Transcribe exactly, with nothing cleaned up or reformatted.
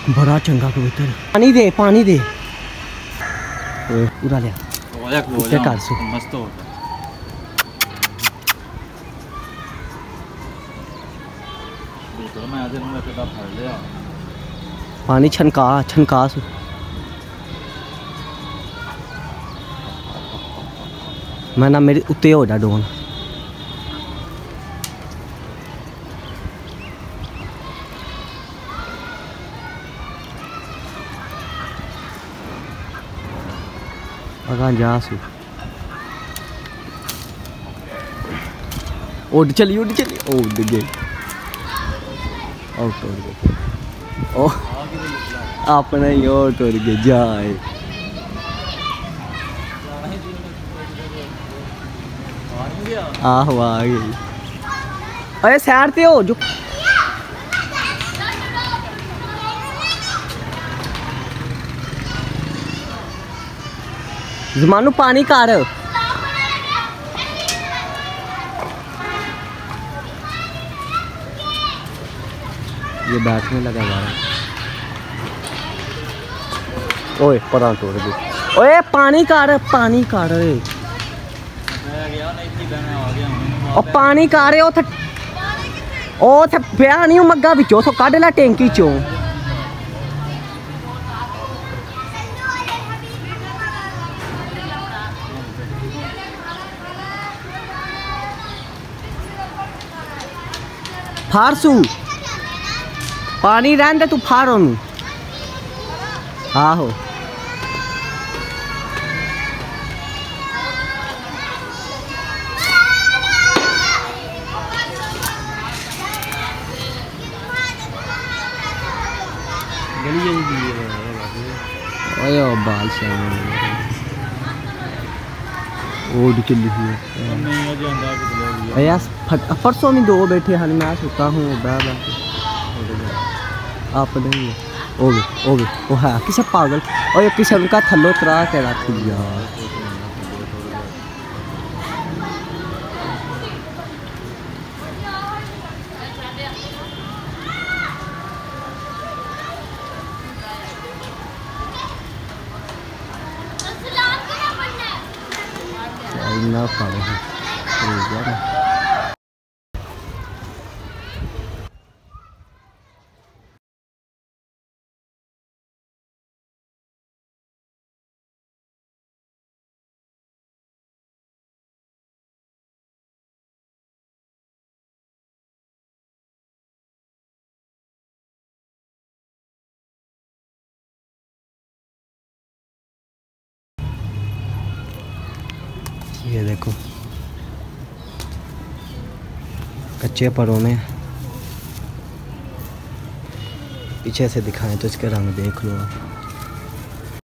बड़ा चंगा कबूतर। पानी दे पानी दे उड़ा लिया क्या कर सो मस्त हो पानी छनका छनका सो मैं ना मेरे उत्ते हो जा डोन अगा जा सु उड़ चली उड़ चली उड़ गई आउट हो गई ओ अपना ही आउट हो गया जाए आहो आ गई अरे सैर ते हो जो ज़मानू पानी कर ये बैठने लगा यार ओए पता तोड़ दे ओए पानी कर पानी कर और पानी कर ओ थे ओ थे पिया नहीं मग्गा विचों तो कढ़ ला टैंकी चों फारसू पानी रहन दे तू फार ओनू आहो ओए ओ बाल श्याम ओड चली हुई है यार परसों में दो बैठे हैं मैं सोता हूँ बड़ा आप नहीं ओ भी ओ भी ओ है किसे पागल और ये किसे उनका थल्लो तरा के रख दिया ना पागल है ये देखो कच्चे परों में पीछे से दिखाएं तो इसके रंग देख लो आप।